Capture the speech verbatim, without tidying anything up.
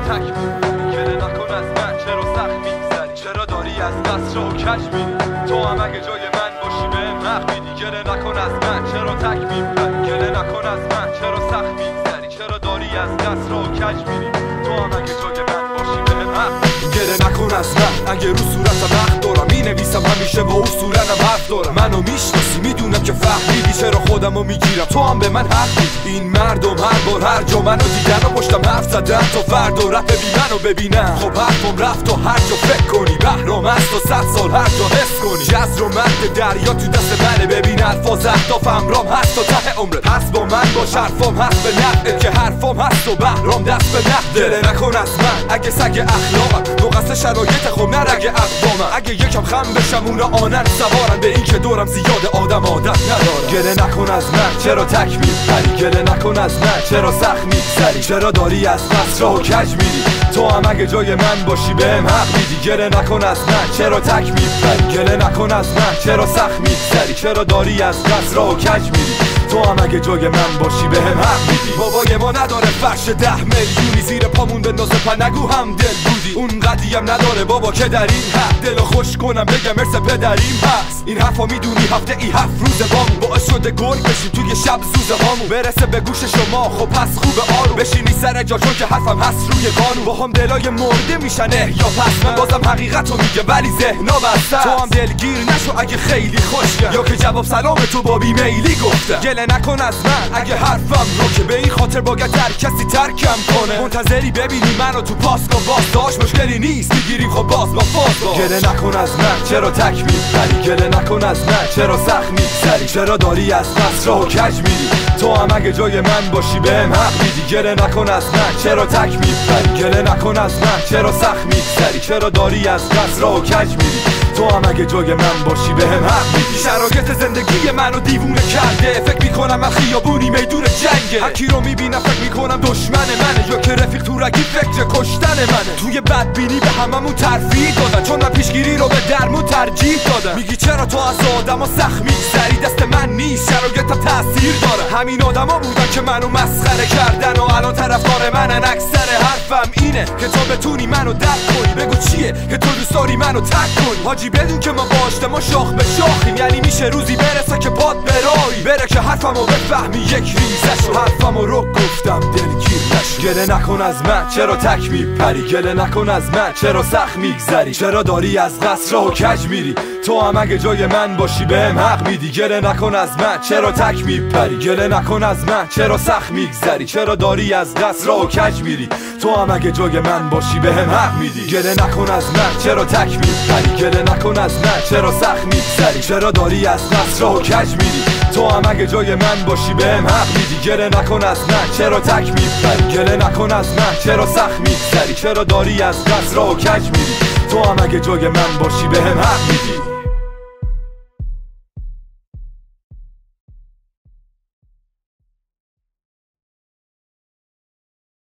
تک می‌زنی گله نکن از من چرا سخت می‌گذری چرا داری از دست رو کج می‌ری تو هم اگه جای من باشی بهم حق میدی گله نکن از من چرا تک می‌زنی گله نکن از من چرا سخت می‌گذری چرا داری از دست رو کج می‌ری تو هم اگه جای من باشی بهم حق میدی گله نکن از من اگه رو صورتم وقت دارم می‌نویسم همیشه با اصولنم حرف دارم منو میشناسی میدونم که فهمیدی چرا خودمو میگیرم تو هم به من حق میدی این مردم هر بار هر جا منو دیدن و پشتم حرف زدن تا فردا رفت بی منو ببینن خب حرفم رفت و هر جا فکر کنی بهرام هست و صد سال هر جا حس کنی جزر و مد دریا تو دست منه ببین الفاظ اهدافم رام هست تا ته عمرت هست با من باش حرفام هست به نفعت که حرفام هست و بهرام دست به نفعت گله نکن از من اگه سگ اخلاقم نقص شرایط خب نرگ اقدامم اگه یکم خم بشم اونا آنن سوارن به این که دورم زیاد آدم عادت ندارم گله نکن از من چرا تک می‌پری گله نکن از من چرا سخت می‌گذری چرا داری از دست راه کج میری تو هم اگه جای من باشی بهم حق میدی گله نکن از من چرا تک می‌پری گله نکن از من چرا سخت می‌گذری چرا داری از دست راه کج میری تو هم اگه جای من باشی بهم حق میدی بابای ما نداره فرش ده میلیونی زیر پامون بندازه پا نگو هم دل بودی اون قدیم نداره بابا که در این حد دلو خوش کنم بگم ارث پدریم هست این حرفا میدونی هفته ای هفت روز بامون باعث شده گرگ بشیم توی شب زوزه هامون برسه به گوش شما خب پس خوب آروم بشینی سر جا چون که حرفم هست روی قانون با هم دلای مرده میشن یا پس من بازم حقیقتو میگه ولی ذهنا بسته تو هم دلگیر نشو اگه خیلی خوشگل یا که جواب سلام تو با بیمیلی گفته گله نکن از من اگه حرفم رو که به این خاطر باید هر کسی ترکم کنه منتظری ببینی منو تو پاسکا باز داشت مشکلی نیست میگیریم خب باز با فاز گله نکن از من چرا تک می‌پری گله نکن از من چرا سخت می‌گذری چرا داری از دست راه کج میری تو هم اگه جای من باشی بهم حق میدی گله نکن از من چرا تک می‌پری گله نکن از من چرا سخت می‌گذری چرا داری از دست راه کج میری تو هم اگه جای من باشی بهم حق میدی شرایط زندگی منو دیوونه کرده فکر میکنم من خیابونی میدون جنگه هر کی رو میبینم فکر میکنم دشمن منه یا که رفیق تو رگی فکر کشتن منه توی بدبینی به هممون ترفیع دادن چون من پیشگیری رو به درمون ترجیح دادم میگی چرا تو از آدما سخت میگذری دست من نیست شرایطم تاثیر داره همین آدما بودن که منو مسخره کردن و الان طرفدار منن اکثر حرفم اینه که تو بتونی منو درک کنی بگو چیه که تو دوست داری منو تک کنی حاجی بدون که ما باشته ما شاخ به شاخیم یعنی میشه روزی برسه که پاد برایی بره که حرفمو بفهمی یک ریزش و حرفمو رو گفتم دلگیر نشو گله نکن از من چرا تک میپری گله نکن از من چرا سخت میگذری چرا داری از قصر راه کج میری تو هم اگه جای من باشی بهم حق میدی گله نکن از من چرا تک میپری گله نکن از من چرا سخت میگذری چرا داری از قصر راه کج میری تو هم اگه جای من باشی بهم حق میدی گله نکن از من چرا تک میپری گله نکن از من چرا سخت میگذری چرا داری از قصر راه کج میری تو هم اگه جای من باشی بهم حق میدی گله نکن از من چرا تک میپری گله نکن از من چرا سخت میگذری چرا داری از قصر راه کج میری تو هم اگه جای من باشی بهم حق میدی